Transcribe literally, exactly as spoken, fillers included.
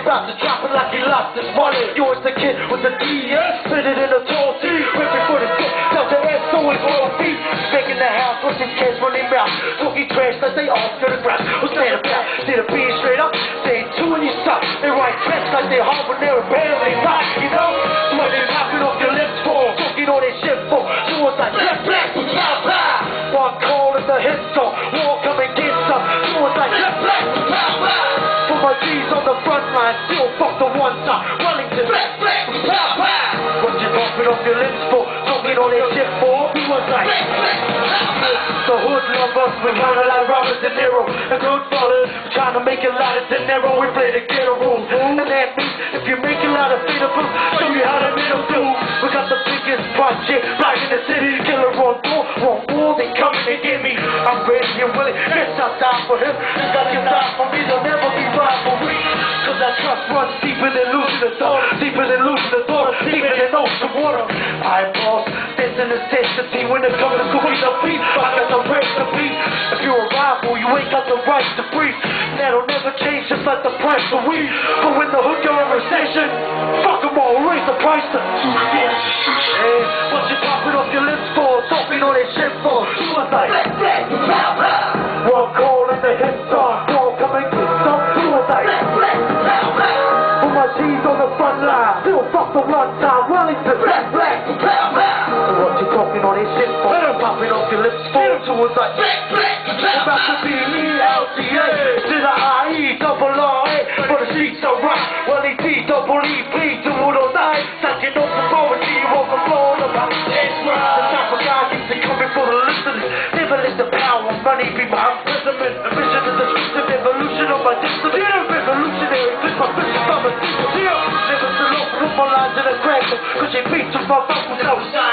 about to drop it like he lost his money. You was the kid with the D, spit it in a tall T, ripping for the dick, tell the ass so it's all feet. Making the house with his kids running mouth, talking trash like they all to the ground. Who's stand about? See the beat straight up, saying two in your sock. They write text like they hard when they're barely rock, you know? So when they popping off your lips for, talking all that shit for, so it's like black, black, pow, pow. One call in the hit song, war come and get some, so it's like black, black, pow, pow. For my G's on the front line, still fuck the one side, Wellington, black, black, pow, pow. What you bumping off your lips for, talking all that shit for, he was like black, black, pow, pow. The hood love us, we kinda like Robert De Niro, and Goodfellas, we're trying to make a lot of dinero, we play the ghetto rules, and that means if you make a lot of freedom, show you how to middle do. We got the biggest project right in the city, killer on door, on wall, they coming to get me. I'm ready and willing, yes, I'll die for him, you got your die for me, they'll never be rivalry, cause that trust runs deeper than losing the thought, deeper than losing the thought, deeper than ocean water. I boss, this in necessity when it comes to cooking the beat, I got the recipe. If you're a rival, you ain't got the right to breathe. That'll never change, just like the price of weed. But when the hood you're in recession, fuck them all, raise the price to hey, what you popping off your lips for? Talking all that shit for? You was like black, black, pow, pow. One call in the hit song, all come and get some. You was like black, black, pow, pow. With my G's on the front line, still fuck the one time, Wellington, black, black, pow, pow. So what you talking all that shit for? Popping off your lips for? You was like black, black, pow, about to be E L T A to the I E, double R A, for the sheets are right. Well, E T, double E, P, do it all night. Sucking up the poetry, you overflow about that's right. The type of guy keeps it coming for the listeners. Never let the power of money be my imprisonment. The vision is the twisted evolution of my destiny. Yeah, revolutionary, flip my fist, I'm a deal. Never still open up my lines in a crack, cause they beat to my mouth without